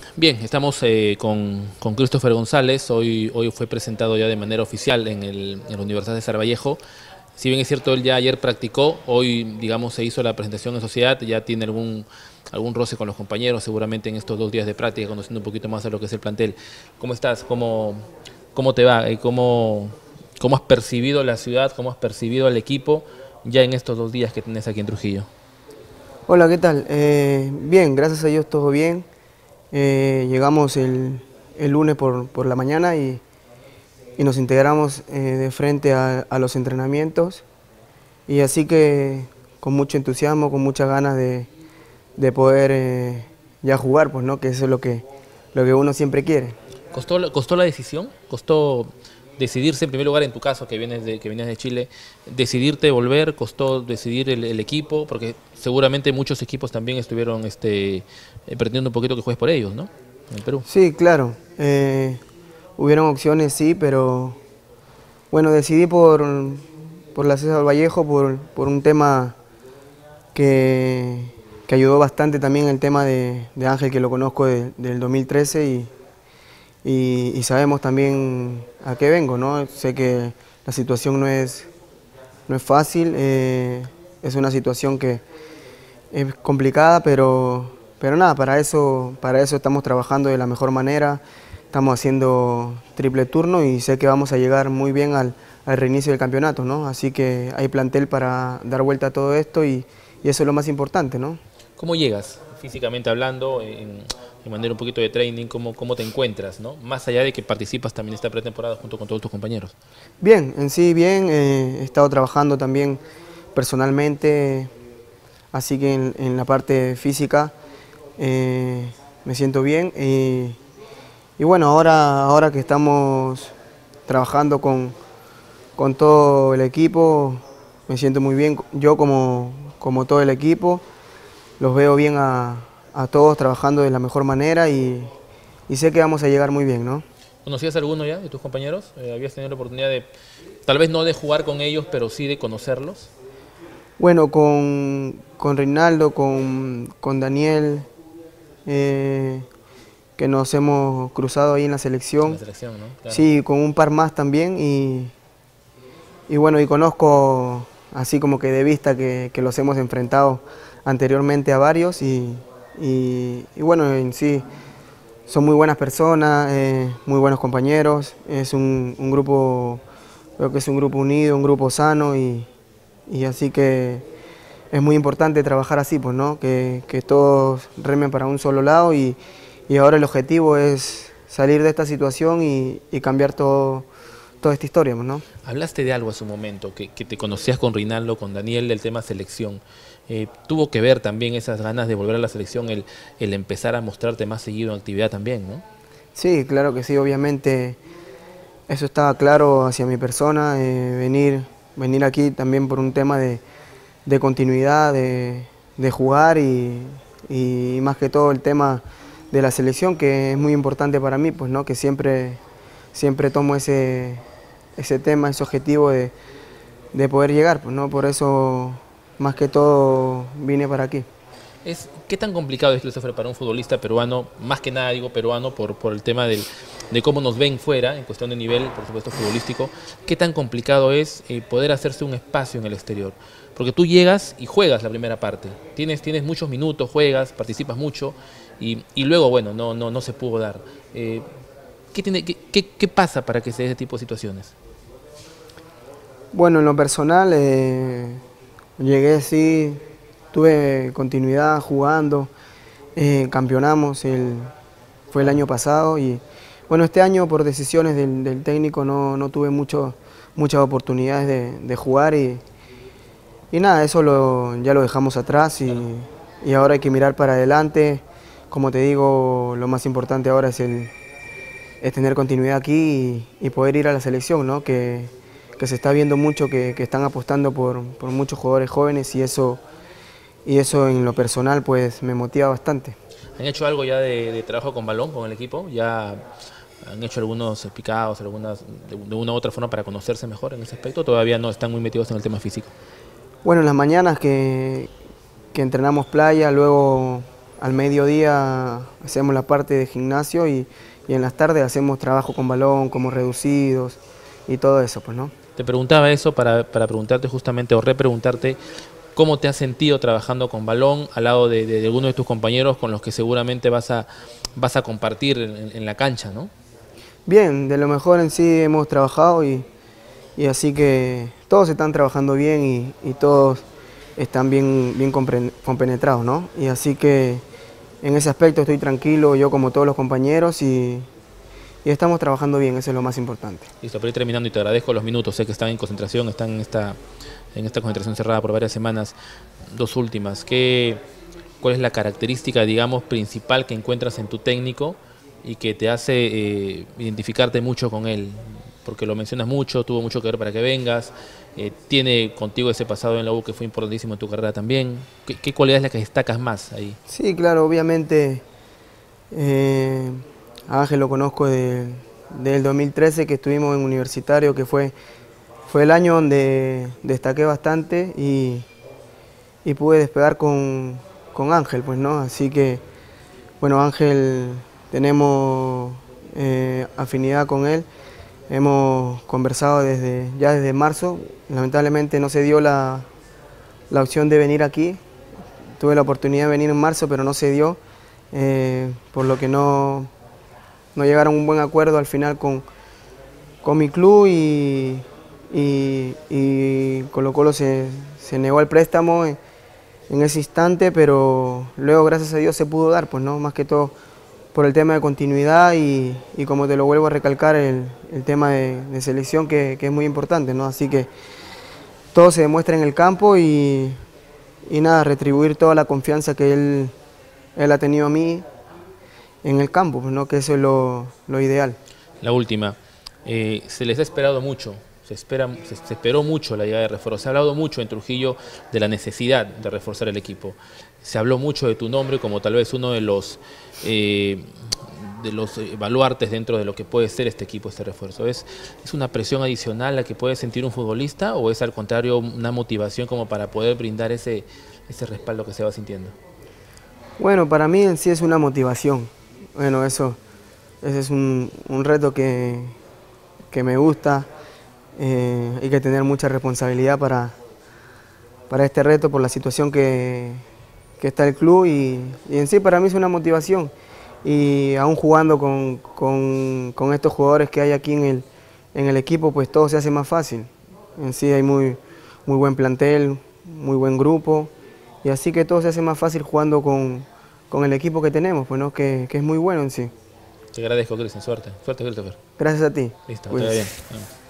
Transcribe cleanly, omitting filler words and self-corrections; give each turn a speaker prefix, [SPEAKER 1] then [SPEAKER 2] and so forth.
[SPEAKER 1] Bien, estamos con Christopher González. Hoy fue presentado ya de manera oficial en la Universidad de Sarvallejo. Si bien es cierto, él ya ayer practicó, hoy, digamos, se hizo la presentación en sociedad, ya tiene algún roce con los compañeros, seguramente en estos 2 días de práctica, conociendo un poquito más de lo que es el plantel. ¿Cómo estás? ¿Cómo te va? ¿Cómo has percibido la ciudad? ¿Cómo has percibido al equipo ya en estos 2 días que tienes aquí en Trujillo?
[SPEAKER 2] Hola, ¿qué tal? Bien, gracias a Dios todo bien. Llegamos el lunes por la mañana y nos integramos de frente a los entrenamientos y así que con mucho entusiasmo, con muchas ganas de poder ya jugar, pues, ¿no? Que eso es lo que uno siempre quiere.
[SPEAKER 1] ¿Costó la decisión? ¿Costó decidirse en primer lugar, en tu caso, que vienes de Chile, decidirte volver? ¿Costó decidir el equipo? Porque seguramente muchos equipos también estuvieron pretendiendo un poquito que juegues por ellos, ¿no? En el Perú.
[SPEAKER 2] Sí, claro. Hubieron opciones, sí, pero bueno, decidí por la César Vallejo, por un tema que ayudó bastante también el tema de Ángel, que lo conozco del 2013 y sabemos también a qué vengo, ¿no? Sé que la situación no es fácil, es una situación que es complicada, pero nada, para eso estamos trabajando de la mejor manera, estamos haciendo triple turno y sé que vamos a llegar muy bien al reinicio del campeonato, ¿no? Así que hay plantel para dar vuelta a todo esto y eso es lo más importante, ¿no?
[SPEAKER 1] ¿Cómo llegas, físicamente hablando, en manera un poquito de training? ¿Cómo te encuentras, ¿no? Más allá de que participas también esta pretemporada junto con todos tus compañeros.
[SPEAKER 2] Bien, en sí bien, he estado trabajando también personalmente, así que en la parte física me siento bien y bueno, ahora que estamos trabajando con todo el equipo, me siento muy bien, yo como todo el equipo, los veo bien a todos trabajando de la mejor manera y sé que vamos a llegar muy bien, ¿no?
[SPEAKER 1] ¿Conocías a alguno ya de tus compañeros? ¿Habías tenido la oportunidad de, tal vez no de jugar con ellos, pero sí de conocerlos?
[SPEAKER 2] Bueno, con Reinaldo, con Daniel, eh, que nos hemos cruzado ahí en la
[SPEAKER 1] En la
[SPEAKER 2] selección.
[SPEAKER 1] selección, ¿no? Claro.
[SPEAKER 2] Sí, con un par más también y bueno, y conozco así como que de vista que los hemos enfrentado anteriormente a varios y bueno, en sí son muy buenas personas, muy buenos compañeros, es un grupo, creo que es un grupo unido, un grupo sano y así que es muy importante trabajar así, pues, ¿no? Que todos remen para un solo lado y ahora el objetivo es salir de esta situación y cambiar toda esta historia, pues, ¿no?
[SPEAKER 1] Hablaste de algo hace un momento, que te conocías con Rinaldo, con Daniel, del tema selección. Tuvo que ver también esas ganas de volver a la selección, el empezar a mostrarte más seguido en actividad también, ¿no?
[SPEAKER 2] Sí, claro que sí, obviamente eso estaba claro hacia mi persona, venir aquí también por un tema de continuidad, de jugar y más que todo el tema de la selección, que es muy importante para mí, pues, ¿no? Que siempre tomo ese tema, ese objetivo de poder llegar, pues, ¿no? Por eso más que todo vine para aquí.
[SPEAKER 1] ¿Qué tan complicado es, Christopher, para un futbolista peruano, más que nada digo peruano, por el tema de cómo nos ven fuera, en cuestión de nivel, por supuesto, futbolístico? ¿Qué tan complicado es poder hacerse un espacio en el exterior? Porque tú llegas y juegas la primera parte, tienes muchos minutos, juegas, participas mucho y luego, bueno, no se pudo dar. ¿Qué pasa para que se dé ese tipo de situaciones?
[SPEAKER 2] Bueno, en lo personal, llegué, sí, tuve continuidad jugando, campeonamos, fue el año pasado y bueno, este año por decisiones del técnico no tuve muchas oportunidades de jugar y nada, eso ya lo dejamos atrás y ahora hay que mirar para adelante. Como te digo, lo más importante ahora es tener continuidad aquí y poder ir a la selección, ¿no? Que se está viendo mucho, que están apostando por muchos jugadores jóvenes y eso en lo personal pues me motiva bastante.
[SPEAKER 1] ¿Han hecho algo ya de trabajo con balón, con el equipo? ¿Ya han hecho algunos picados, algunas de una u otra forma para conocerse mejor en ese aspecto? ¿Todavía no están muy metidos en el tema físico?
[SPEAKER 2] Bueno, en las mañanas que entrenamos playa, luego al mediodía hacemos la parte de gimnasio y en las tardes hacemos trabajo con balón, como reducidos y todo eso, pues, ¿no?
[SPEAKER 1] Te preguntaba eso para preguntarte justamente o repreguntarte cómo te has sentido trabajando con balón al lado de alguno de tus compañeros con los que seguramente vas a compartir en la cancha, ¿no?
[SPEAKER 2] Bien, de lo mejor en sí hemos trabajado y así que todos están trabajando bien y todos están bien compenetrados, ¿no? Y así que en ese aspecto estoy tranquilo, yo como todos los compañeros y estamos trabajando bien, eso es lo más importante.
[SPEAKER 1] Listo, para ir terminando y te agradezco los minutos, sé que están en concentración, están en esta concentración cerrada por varias semanas. Dos últimas, ¿cuál es la característica, digamos, principal que encuentras en tu técnico y que te hace identificarte mucho con él? Porque lo mencionas mucho, tuvo mucho que ver para que vengas, tiene contigo ese pasado en la U que fue importantísimo en tu carrera también. ¿Qué cualidad es la que destacas más ahí?
[SPEAKER 2] Sí, claro, obviamente a Ángel lo conozco del 2013 que estuvimos en Universitario, que fue el año donde destaqué bastante y pude despegar con Ángel, pues, ¿no? Así que, bueno, Ángel, tenemos afinidad con él, hemos conversado ya desde marzo, lamentablemente no se dio la opción de venir aquí, tuve la oportunidad de venir en marzo, pero no se dio, por lo que no llegaron a un buen acuerdo al final con mi club y Colo-Colo se negó al préstamo en ese instante, pero luego gracias a Dios se pudo dar, pues, ¿no? Más que todo por el tema de continuidad y como te lo vuelvo a recalcar, el tema de selección que es muy importante, ¿no? Así que todo se demuestra en el campo y nada, retribuir toda la confianza que él ha tenido a mí en el campo, pues, ¿no? Que eso es lo ideal.
[SPEAKER 1] La última, se les ha esperado mucho. Se esperó mucho la llegada de refuerzos. Se ha hablado mucho en Trujillo de la necesidad de reforzar el equipo. Se habló mucho de tu nombre como tal vez uno de los baluartes dentro de lo que puede ser este equipo, este refuerzo. ¿Es una presión adicional la que puede sentir un futbolista o es al contrario una motivación como para poder brindar ese respaldo que se va sintiendo?
[SPEAKER 2] Bueno, para mí en sí es una motivación. Bueno, ese es un reto que me gusta. Hay que tener mucha responsabilidad para este reto por la situación que está el club y en sí para mí es una motivación y aún jugando con estos jugadores que hay aquí en el equipo, pues todo se hace más fácil. En sí hay muy buen plantel, muy buen grupo y así que todo se hace más fácil jugando con el equipo que tenemos, pues, ¿no? que es muy bueno en sí.
[SPEAKER 1] Te agradezco, Cristian. Suerte, Christopher.
[SPEAKER 2] Gracias a ti.
[SPEAKER 1] Listo, te va bien.